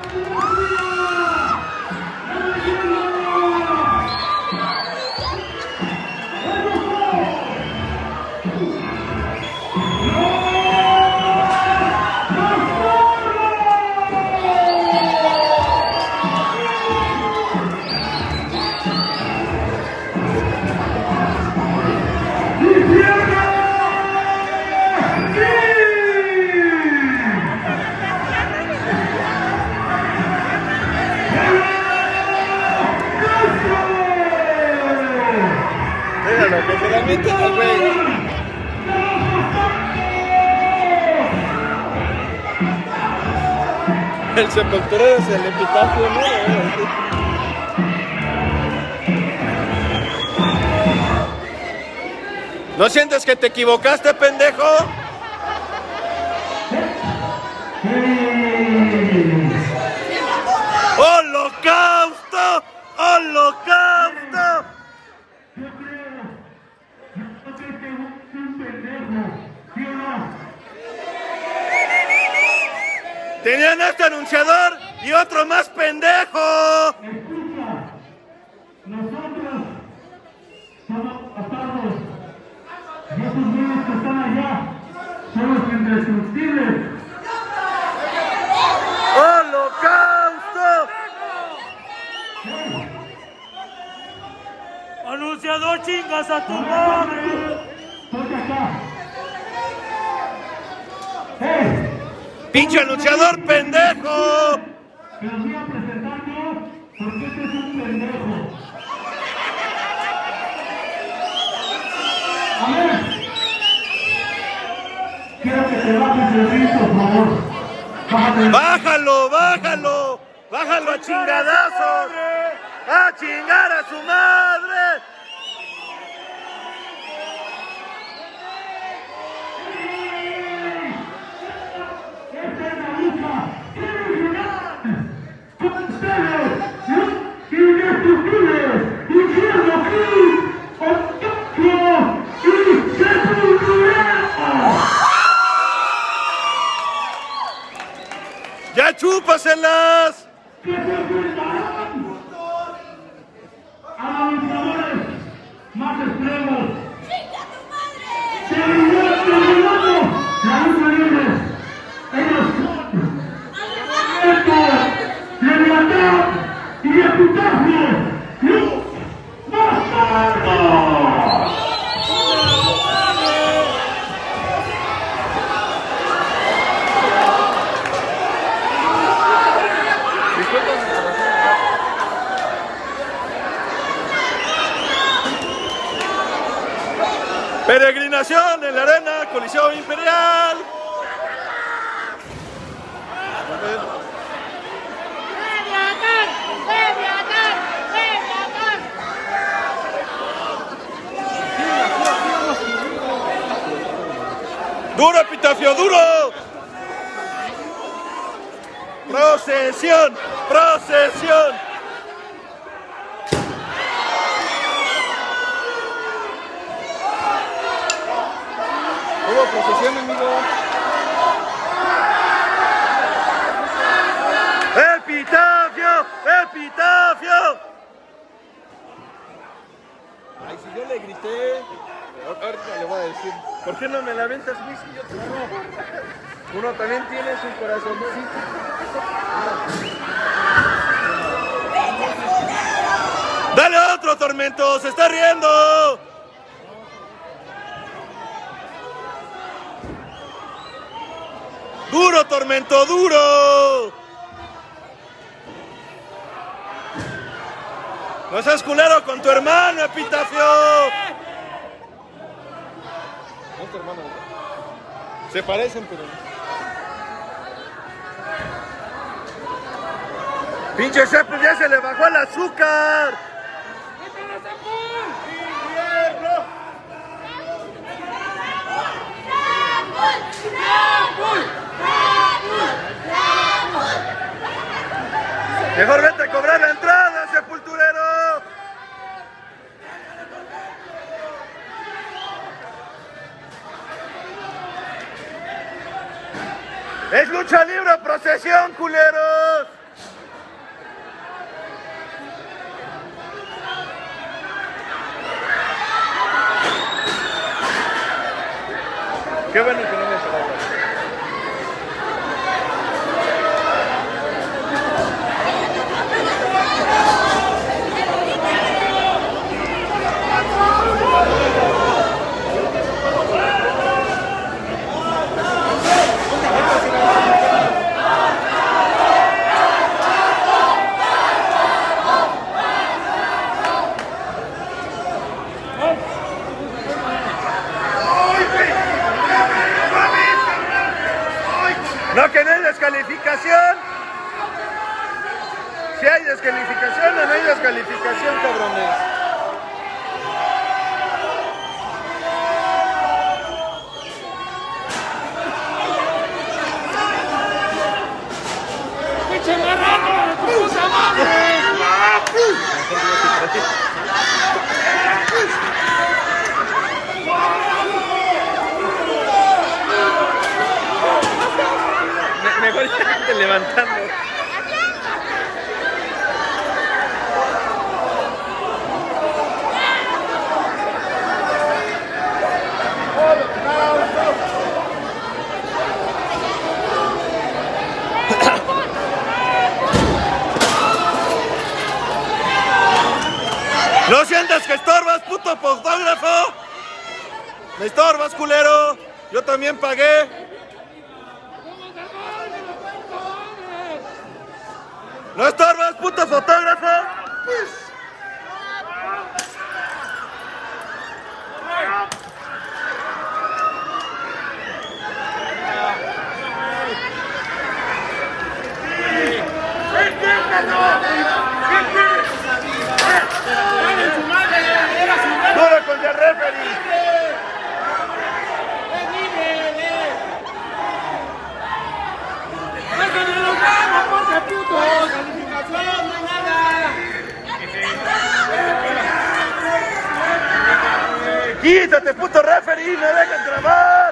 El sepulturero es el epitafio, ¿no? ¿No sientes que te equivocaste, pendejo? ¡Holocausto! ¡Holocausto! Tenían a este anunciador y otro más pendejo. Escucha, nosotros somos bastardos y esos niños que están allá son los indestructibles. ¡Holocausto! Anunciador, chingas a tu madre. Ponte acá. ¡Hey! ¡Pinche anunciador pendejo! Te los voy a presentar yo porque este es un pendejo. A ver. Quiero que te bajes el ritmo, por favor. Bájate. ¡Bájalo, bájalo! ¡Bájalo a chingadazos! ¡A chingar a su madre! Esta es la lucha criminal con ustedes, los indestructibles, Infierno Kid, Octopio y Sepulturero. ¡Ya chúpaselas! Que se enfrentarán a anunciadores más extremos. Terminando la lucha libre. Ellos son Leviatán y Epitafio, los bastardos. Peregrinación en la arena Coliseo Imperial. ¡Duro, Epitafio, duro! ¡Procesión! ¡Procesión! Hubo procesión, amigo. ¡Epitafio! ¡Epitafio! Ay, si yo le grité. Ahorita le voy a decir. ¿Por qué no me la aventas, Luis? Y yo te no. Uno también tiene su corazoncito. ¡Dale otro, Tormento! ¡Se está riendo! ¡Duro, Tormento, duro! ¡No seas culero con tu hermano, Epitafio! No es tu hermano. Se parecen, pero... ¡Pinche Sepul, ya se le bajó el azúcar! Mejor vete a cobrar la entrada, sepulturero. Es lucha libre, procesión, culeros. Qué bueno que no me paraba. No, que no hay descalificación. Si hay descalificación o no hay descalificación, cabrones. ¡Pinche marrano! ¡Puta madre! Mejor ya te levantando. ¿No sientes que estorbas, puto fotógrafo? Me estorbas, culero. Yo también pagué. ¿No estorbas, puto fotógrafo? ¡Duro con el referee! ¡Quítate, puto referee! ¡Me dejan grabar!